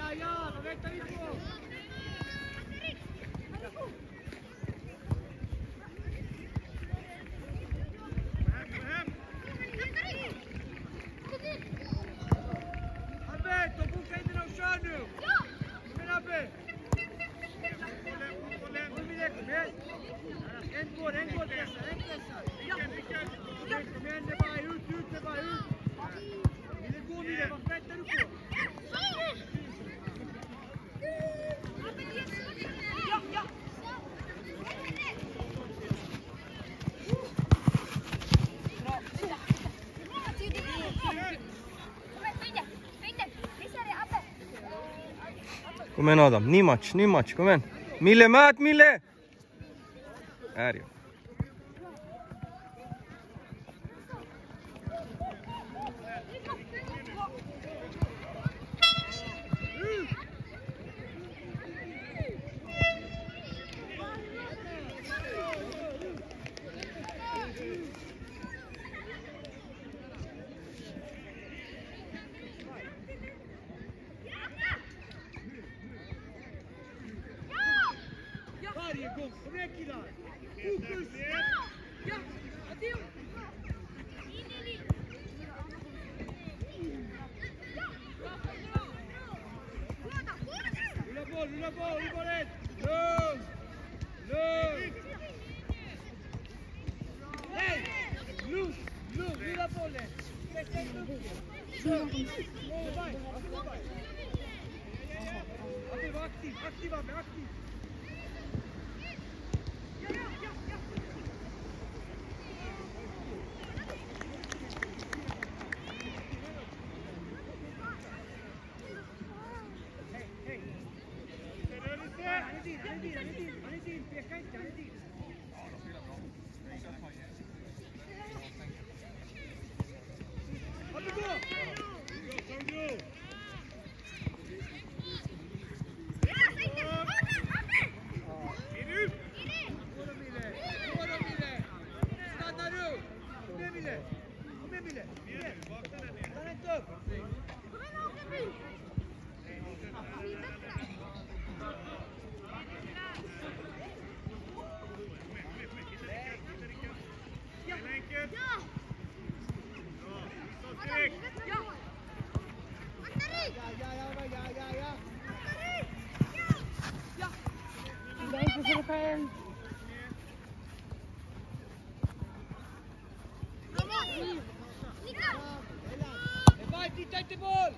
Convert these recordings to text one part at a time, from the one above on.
ja, vad väntar vi på? Albert, de bokar inte någon kör nu! Kom igen, Abbe! Kom igen! En går pressar, en pressar! Kom igen, det är bara ut, det är bara ut! Ville gå med det, vad väntar du på? Ja! Kom igen Adam, ny match, kom igen. Mille! Här ja. Varje gång, kom igen killar! Fokus! Ja! Addio! Rulla boll, rätt! Lugn! Nej! Lugn, rulla bollen! Pressa inte upp det! Abbe, var aktiv Abbe, aktiv! Han är din, peka inte, han är din. Abbe, gå! Stanna nu! Kom igen Mille! Stanna inte upp! Titta inte boll!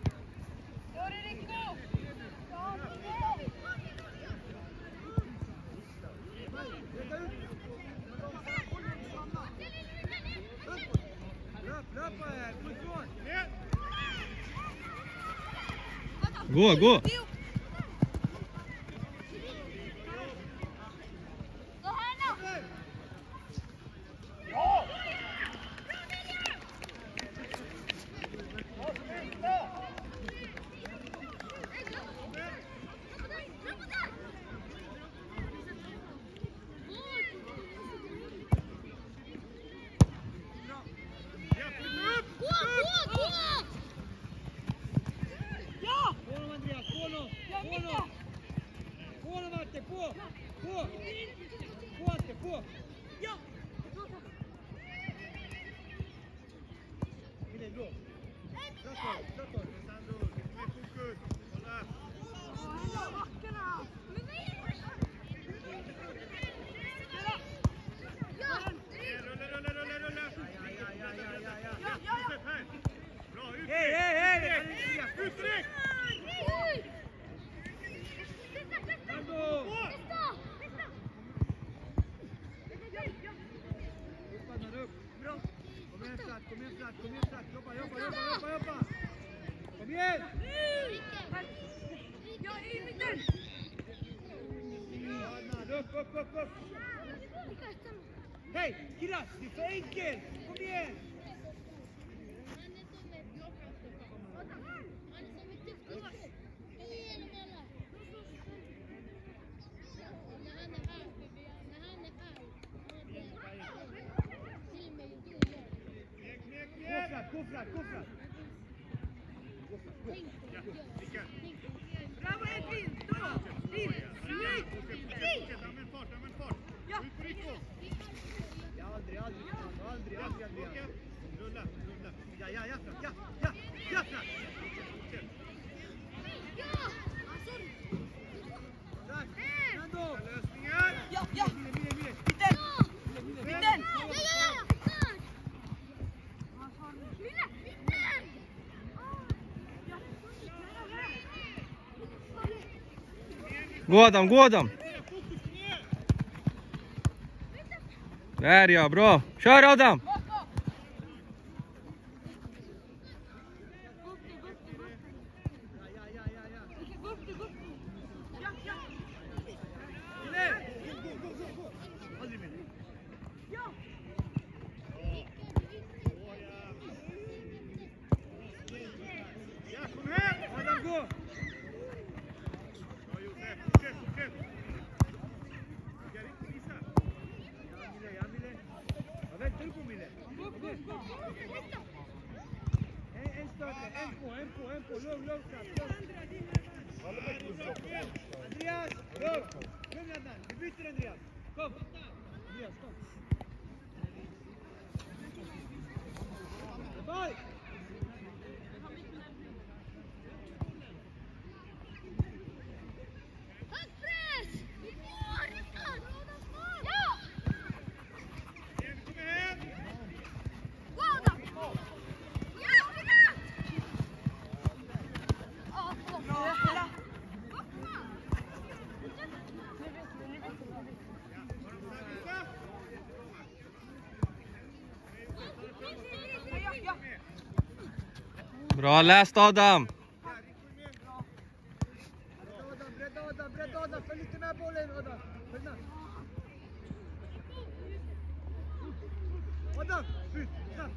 Gå! På! Ja! Mille, gå! Framåt! Fokus! Hålla! Backarna! Rulla! Bra, ut! Hej! Ut direkt! Kom igen platt, jobba! Kom igen! Ja, i mitten! Upp! Hej, killar, det är för enkelt! Kom igen! Gå fram! Bravo Edvin! Då! Liv! Snyggt! Använd fart. Ja! Ut på Rico. Ja, aldrig, Andreas. Rulla. Ja, Frank. Tack. Nando. Lösningar. Ja! Mille. Mitten! Gå Adam. Där ja, bra. Kör Adam. Andreas, kom Jannan, vi byter Andreas. Kom. Boll! Bra läst Adam. Bredd Adam, följ lite med bollen Adam. Följ med. Adam, ut, snabbt.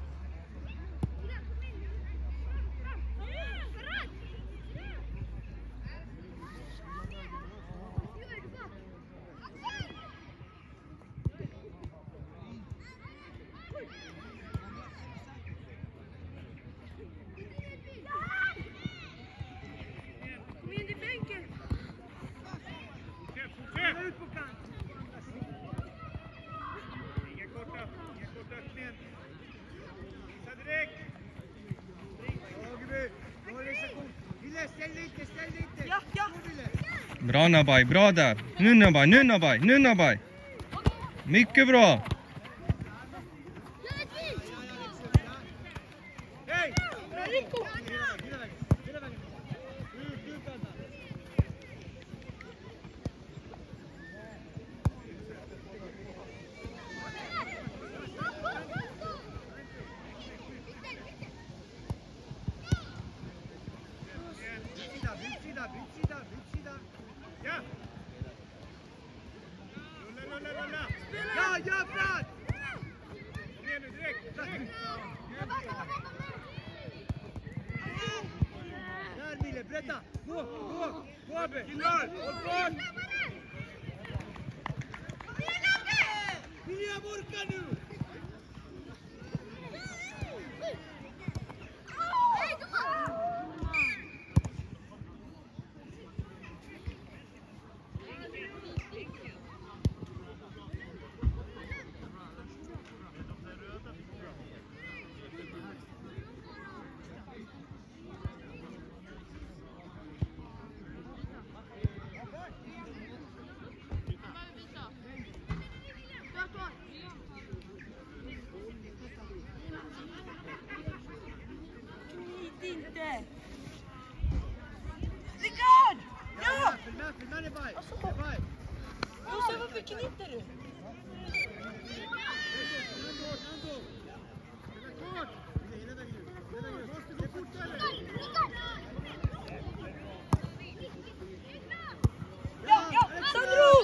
Ut på kant. Inga korta öppningen. Visa direkt. Ågeby, Ville, ställ lite. Ja. Bra Nabai, bra där. Nu Nabai. Mycket bra. Hej! Rico! Bytsida. Ja! Rulla. Ja, Frans! Kom igen nu, direkt. Där Mille, bredda. Gå Abbe. Killar, håll kvar. Vilja Borka nu! Inte! Rickard! Ja! Följ med Nebaj. Då ser varför knyter du? Nando. Kort. Hela vägen ut. Måste gå fortare. Ja! Sandro!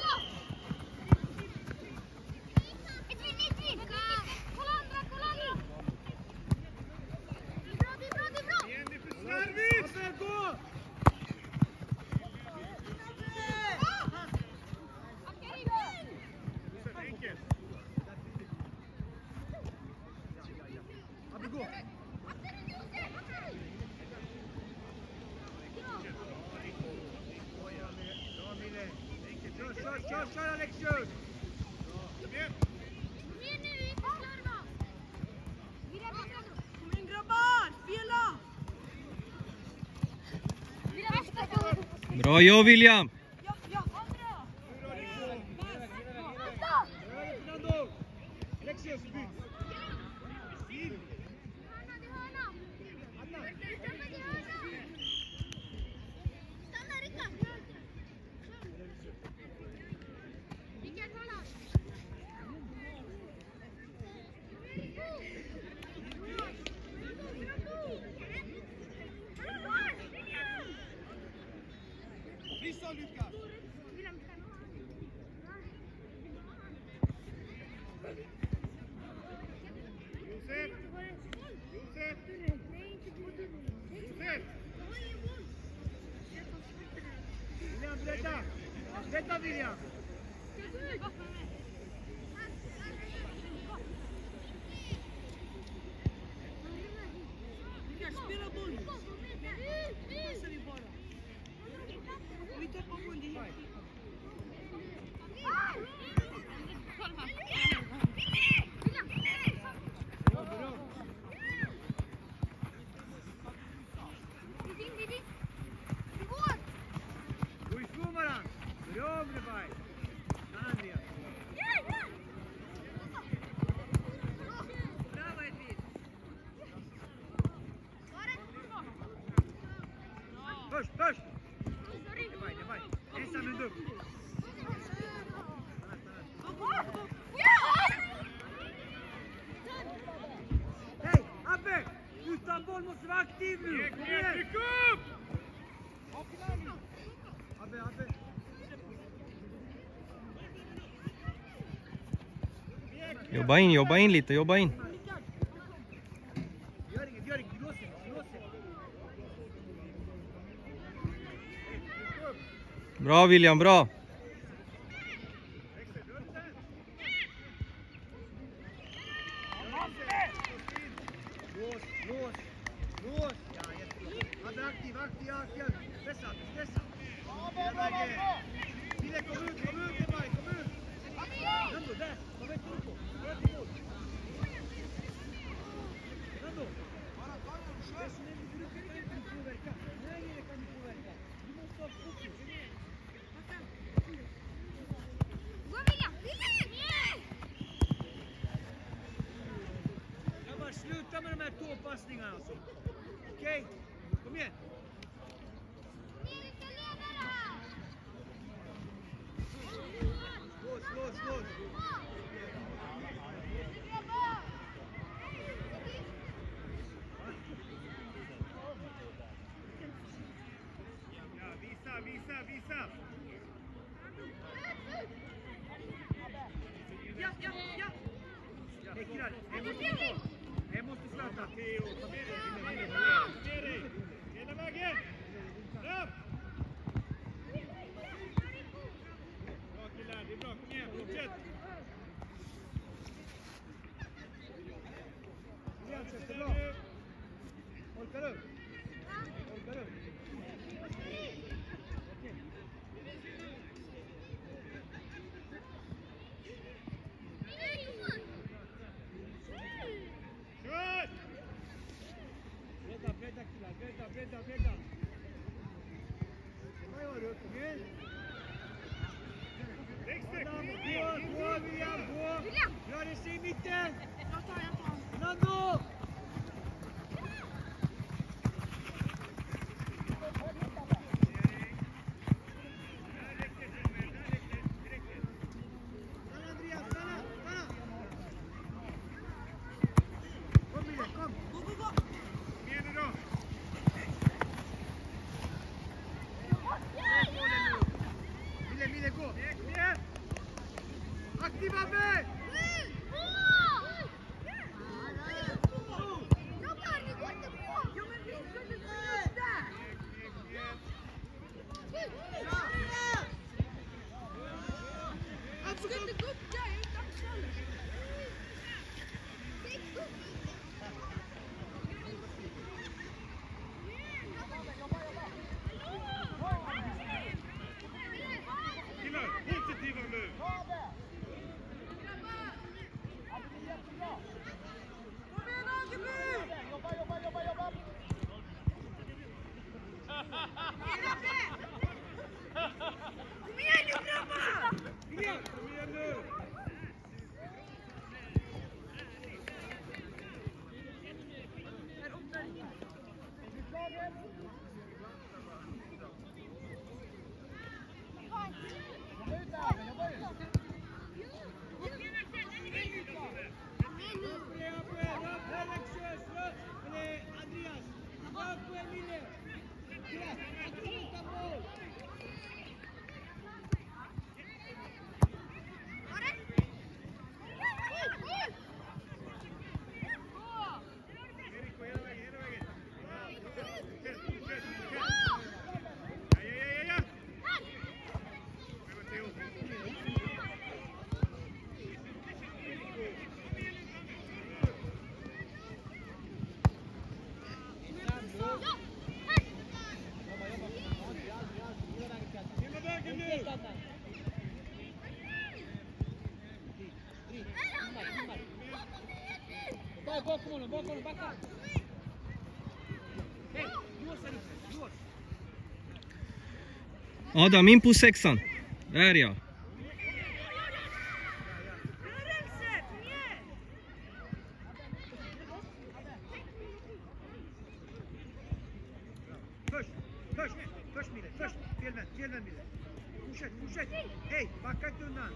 Kör Alex, kör! Kom in grabbar, spela! Bra jobb William! Ja, ja, andra! Fernando! Alexios, byt! Vissa Lukas! Josef! Josef! Josef! William, bredda! Bredda William! Lukas, spela boll! Passar vi bara. Vi tappar boll i helt. Gå ifrån varandra! Bra Brevaj! Andreas! Bravo Edvin! Först! Brevaj! Ensam en dubb! Hej! Abbe! Utan boll måste vara aktiv nu! Kom igen! Tryck upp! Abbe! Jobba in lite, jobba in. Gör inget, lås er. Bra William, bra. Lås! Ja, jättebra. Abbe, aktiv. Stressa. Ville, kom ut, Ebaj, kom ut! Nando, där! Vad vet du på? Nando! Du kan inte påverka. Nej, det kan du påverka. Du måste ha fokus. Grabbar, sluta med de här tåpassningarna alltså. Okej? Kom igen. Lås. Ja, visa. Ja. Hej killar, en måste starta. Hela vägen! Upp! Bra killar, det är bra. Kom igen, fortsätt! Jättebra. Orkar du? Bredda killar, bredda. Vad gör du? Kom igen. Gå, William, gå. Rör sig i mitten. Jag tar. Nando! Aktiva med! Kom igen nu! Bakom honom, backa! Hej, lås här uppe, lås! Adam, in på 6:an. Där ja. Först Mille, först! Felvänd Mille! Fortsätt! Hej, backa inte undan!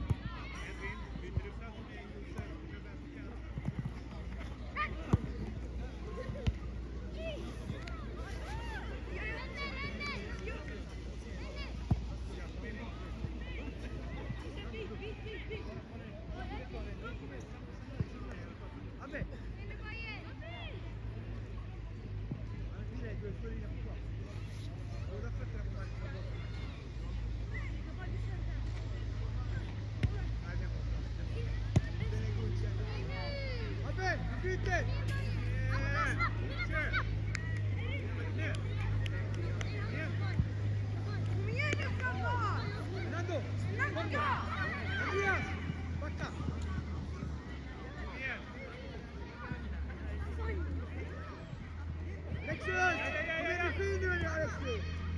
Abbe! Abbe, byter! Fernando! Andreas! Backa! Leksund! Kom igen, fin nu Alexi!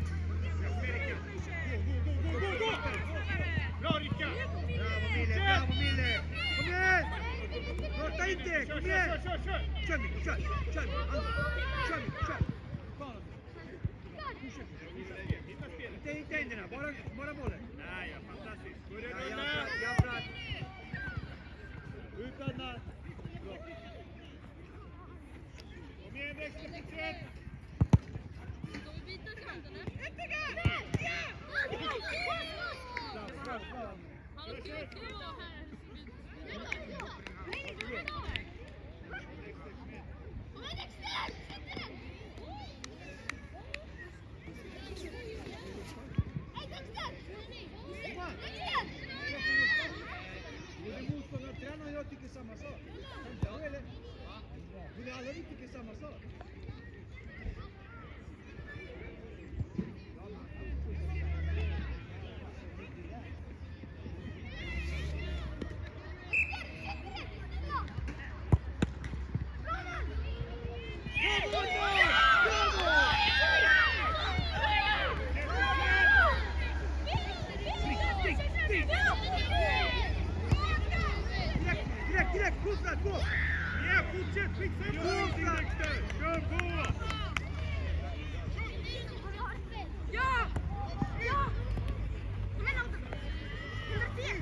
Gå! Bra Rickard! Bravo Mille! Kom igen! Låta inte! Kom igen! Kör Mille! Kör! Inte händerna, bara bollen. Nej, ja, fantastiskt. Ja, utan att. Kom igen, växla på 31. Motståndartränaren och jag tycker samma sak. Eller? Vill alla vi tycker samma sak? Direkt, fortsätt, gå! Ja, fortsätt, fixa kör, gå! Ja! Kom igen, Anton! 110!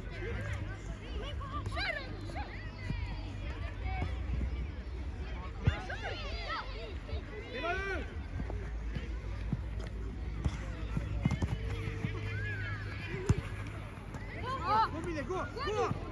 Spela ut! Kom Mille, gå!